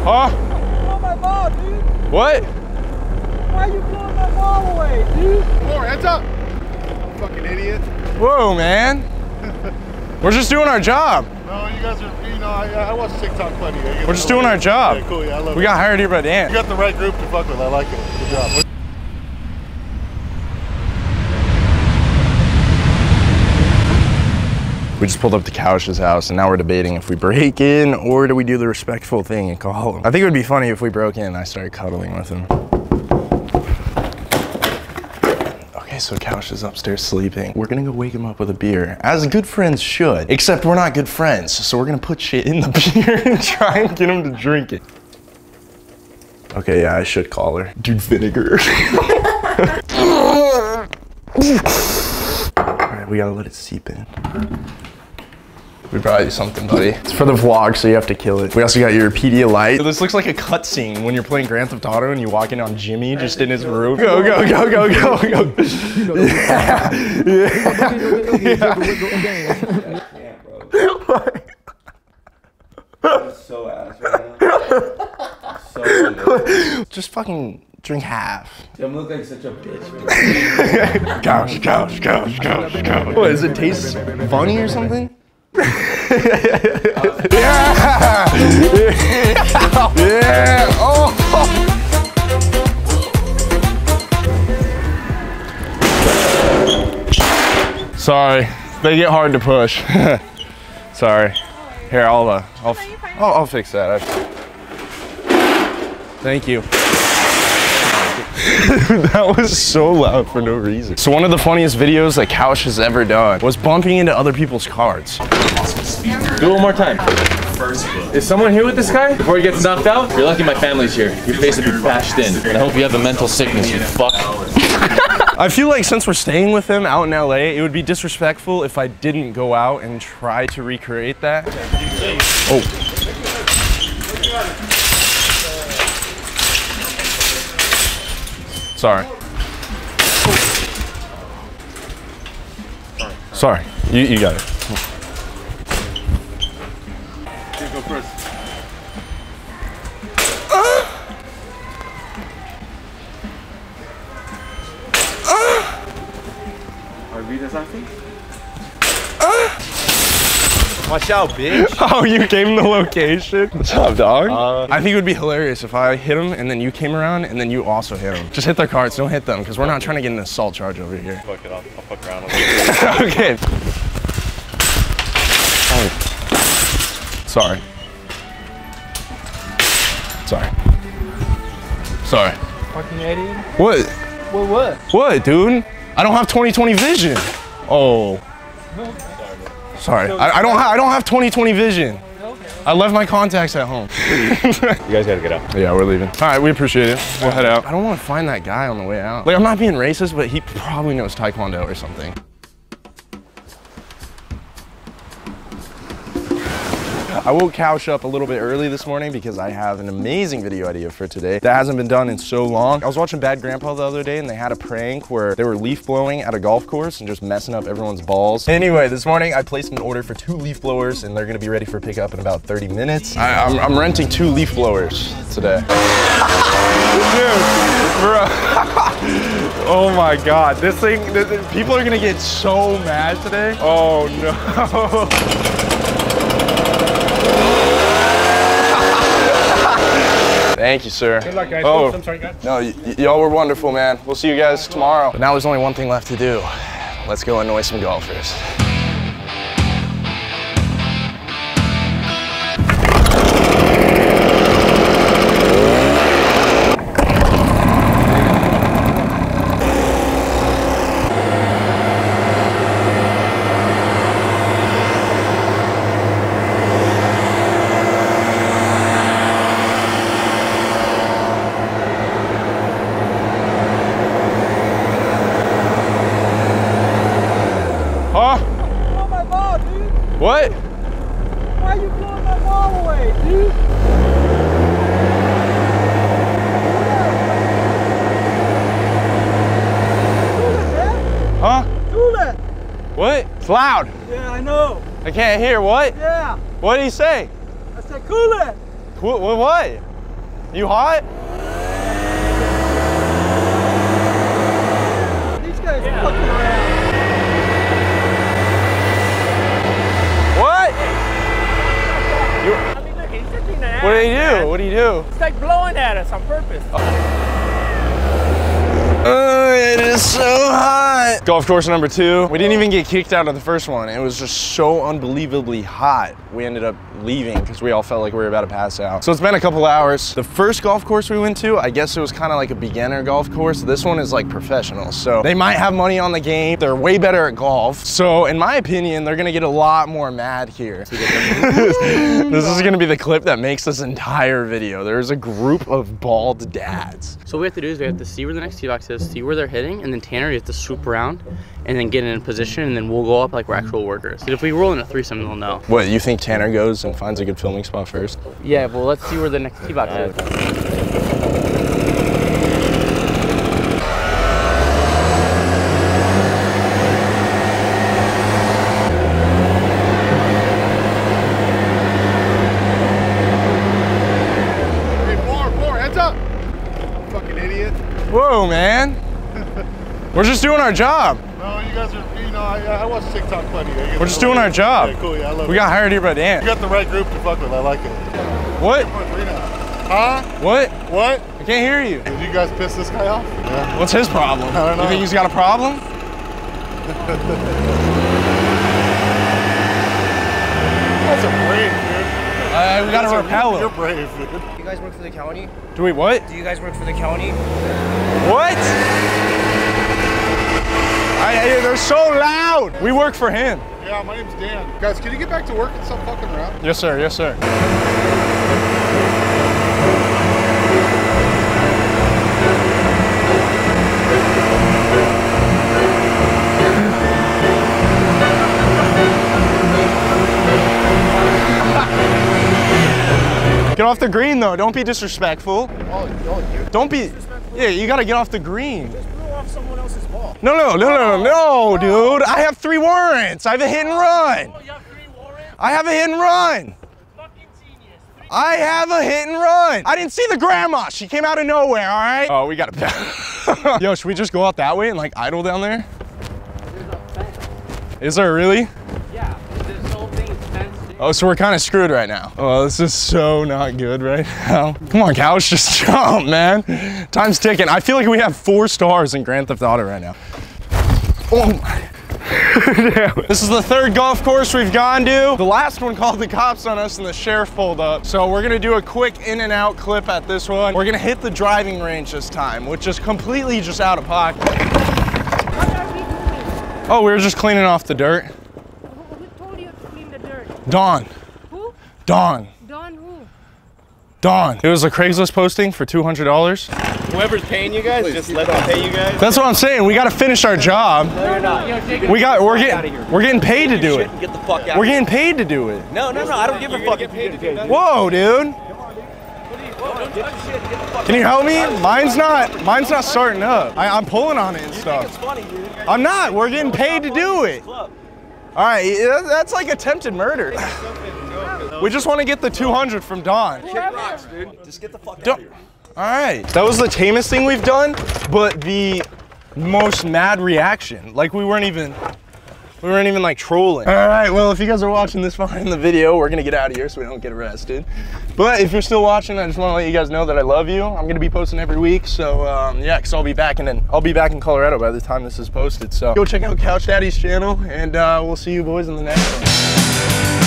Huh? You blew my ball, dude. What? Why you blowing my ball away, dude? More, heads up. Fucking idiot. Whoa, man. We're just doing our job. No, you guys are, you know, I watch TikTok plenty. We're just doing our job. Yeah, cool, yeah, I love it. We got hired here by Dan. You got the right group to fuck with. I like it. Good job. We just pulled up to Couch's house and now we're debating if we break in or do we do the respectful thing and call him. I think it would be funny if we broke in and I started cuddling with him. Okay, so Couch is upstairs sleeping. We're gonna go wake him up with a beer, as good friends should, except we're not good friends. So we're gonna put shit in the beer and try and get him to drink it. Okay, yeah, I should call her. Dude, vinegar. All right, we gotta let it seep in. We brought you something, buddy. It's for the vlog, so you have to kill it. We also got your Pedialyte. This looks like a cutscene when you're playing Grand Theft Auto and you walk in on Jimmy just in his room. Go, go, go, go, go, go. Yeah. I'm so ass right now. So Just fucking drink half. I'm looking like such a bitch. Couch, couch, couch, couch, couch. What, does it taste funny or something? Yeah! Yeah! Oh! Sorry, they get hard to push. Sorry. Here, I'll fix that. Thank you. That was so loud for no reason. So one of the funniest videos that Couch has ever done was bumping into other people's cars. Do it one more time. Is someone here with this guy before he gets knocked out? You're lucky my family's here. Your face would be bashed in. And I hope you have a mental sickness, you fuck. I feel like since we're staying with him out in LA, it would be disrespectful if I didn't go out and try to recreate that. Oh. Sorry. Sorry. You got it. Here, go first. Watch out, bitch. Oh, you gave him the location? What's up, dog? I think it would be hilarious if I hit him and then you came around and then you also hit him. Just hit their carts, don't hit them, because we're not trying to get an assault charge over here. Fuck it, I'll fuck around a little bit. Okay. Oh. Sorry. Sorry. Sorry. Fucking idiot. What? What? What, dude? I don't have 20/20 vision. Oh. Sorry. I don't have 20/20 vision. I left my contacts at home. You guys gotta get out. Yeah, we're leaving. All right, we appreciate it. We'll head out. I don't want to find that guy on the way out. Like, I'm not being racist, but he probably knows Taekwondo or something. I woke Couch up a little bit early this morning because I have an amazing video idea for today that hasn't been done in so long. I was watching Bad Grandpa the other day and they had a prank where they were leaf blowing at a golf course and just messing up everyone's balls. Anyway, this morning I placed an order for 2 leaf blowers and they're gonna be ready for pickup in about 30 minutes. I'm renting 2 leaf blowers today. Dude, bro. Oh my God, this thing, people are gonna get so mad today. Oh no. Thank you, sir. Good luck, guys. Oh, I'm sorry, guys. No, y'all were wonderful, man. We'll see you guys tomorrow. But now there's only one thing left to do. Let's go annoy some golfers. What? Why you blowing my ball away, dude? Huh? Do that. What? It's loud. Yeah, I know. I can't hear. What? Yeah. What did he say? I said, cool it. What? You hot? These guys are fucking around. What? I mean, look, he's 15 and a half. What do you do? What do you do? It's like blowing at us on purpose. It is so hot. Golf course number 2. We didn't even get kicked out of the first one. It was just so unbelievably hot. We ended up leaving because we all felt like we were about to pass out. So it's been a couple hours. The first golf course we went to, I guess it was kind of like a beginner golf course. This one is like professional. So they might have money on the game. They're way better at golf. So in my opinion, they're gonna get a lot more mad here. This is gonna be the clip that makes this entire video. There's a group of bald dads. So what we have to do is we have to see where the next tee box is, see where they're hitting, and then Tanner, you have to swoop around and then get in a position, and then we'll go up like we're actual workers. And if we roll in a threesome, they'll know. What, you think Tanner goes and finds a good filming spot first? Yeah, well, let's see where the next tee box is. Hey, four, heads up. Fucking idiot. Whoa, man. We're just doing our job. No, you guys are, you know, I watch TikTok plenty. We're just doing our job. Yeah, cool, yeah, I love it. We got hired here by Dan. You got the right group to fuck with, I like it. What? Huh? What? What? I can't hear you. Did you guys piss this guy off? Yeah. What's his problem? I don't know. You think he's got a problem? That's a brave, dude. We gotta repel You're him. brave, dude. You guys work for the county? Do we what? Do you guys work for the county? What? They're so loud. We work for him. Yeah, my name's Dan. Guys, can you get back to work and stop fucking around? Yes, sir. Yes, sir. Get off the green though, don't be disrespectful. Don't be, yeah, you gotta get off the green. Just blew off someone else's ball. No, dude. I have 3 warrants. I have a hit and run. Oh, you have 3 warrants? I have a hit and run. Fucking genius. 3 I have a hit and run. I didn't see the grandma. She came out of nowhere, all right? Oh, we gotta, yo, should we just go out that way and like idle down there? Is there really? Yeah, this whole thing is fenced. Oh, so we're kind of screwed right now. Oh, this is so not good right now. Come on, Couch, just jump, man. Time's ticking. I feel like we have 4 stars in Grand Theft Auto right now. Oh my. This is the 3rd golf course we've gone to. The last one called the cops on us and the sheriff pulled up. So we're gonna do a quick in and out clip at this one. We're gonna hit the driving range this time, which is completely just out of pocket. Oh, we were just cleaning off the dirt. Who told you to clean the dirt? Dawn. Who? Dawn. Don who? Dawn. It was a Craigslist posting for $200. Whoever's paying you guys, just let them pay you guys. That's what I'm saying. We got to finish our job. No, you're not. We're getting paid to do it. Get the fuck out. We're getting paid to do it. No, I don't give a fuck. Get paid to do that. Whoa, dude. Can you help me? Mine's not starting up. I'm pulling on it and stuff. It's funny, dude. I'm not. We're getting paid to do it. All right, that's like attempted murder. We just want to get the 200 from Dawn. Just get the fuck out of here. All right. That was the tamest thing we've done, but the most mad reaction. Like we weren't even like trolling. All right, well, if you guys are watching this far in the video, we're gonna get out of here so we don't get arrested. But if you're still watching, I just wanna let you guys know that I love you. I'm gonna be posting every week, so yeah, cause I'll be back in Colorado by the time this is posted. So go check out Couch Daddy's channel, and we'll see you boys in the next one.